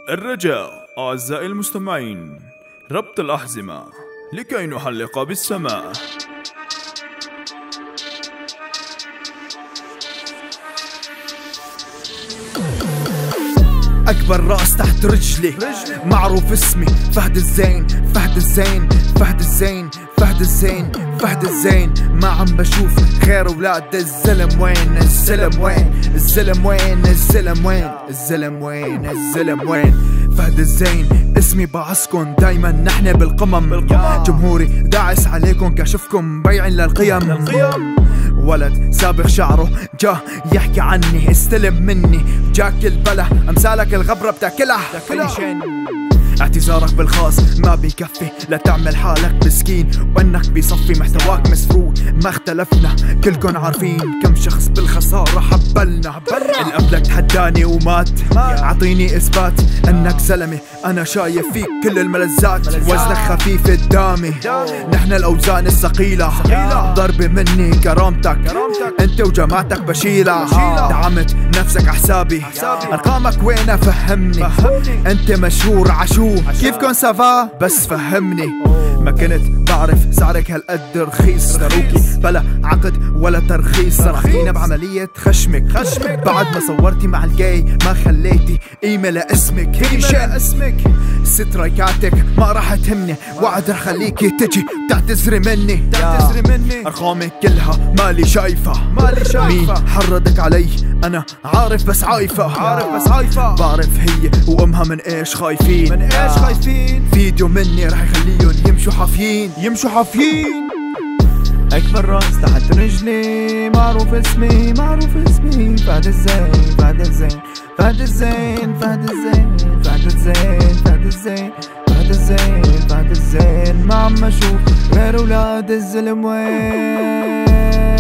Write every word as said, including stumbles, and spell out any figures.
الرجاء أعزائي المستمعين، ربط الأحزمة لكي نحلق بالسماء. أكبر راس تحت رجلي، معروف اسمي فهد الزين، فهد الزين، فهد الزين، فهد الزين، فهد الزين. ما عم بشوف غير ولاد الزلم. وين الزلم؟ وين الزلم؟ وين الزلم؟ وين الزلم؟ وين الزلم؟ وين فهد الزين اسمي بعسكن دايما نحن بالقمم. جمهوري داعس عليكم كشفكم بيعن للقيم. ولد سابق شعره جا يحكي عني، استلم مني جاك البلا، امثالك الغبرة بتاكلها. اعتذارك بالخاص ما بيكفي لتعمل حالك مسكين، وانك بيصفي محتواك مسروق. ما اختلفنا كلكن عارفين كم شخص بالخسارة حبلنا. اللي قبلك تحداني ومات، اعطيني اثبات انك زلمة. انا شايف فيك كل الملذات، وزنك خفيف قدامي، نحن الاوزان الثقيلة. ضربة مني كرامتك، انت وجماعتك بشيلها. دعمت نفسك حسابي، ارقامك وين فهمني. انت مشهور عشو كيفكن سافا بس فهمني. ما كنت بعرف سعرك هالقد رخيص، تروكي بلا عقد ولا ترخيص. صرختينا بعملية خشمك خشمك بعد ما صورتي مع الجاي، ما خليتي قيمة لاسمك. هي شيء اسمك سترايكاتك ما راح تهمني، وعد رح خليكي تجي تعتذري مني. تعتذري مني ارقامك كلها مالي شايفة، مالي شايفة. مين حردك علي؟ انا عارف بس عايفة، عارف بس عايفة. بعرف هي وامها من ايش خايفين، من ايش خايفين. فيديو مني رح يخليهم يمشوا حافيين، يمشوا حافيين. أكبر راس تحت رجلي، معروف اسمي، معروف اسمي فهد الزين، فهد الزين، فهد الزين، فهد الزين، فهد الزين، فهد الزين، فهد الزين، فهد الزين. ما عم اشوف غير ولاد الزلم. وين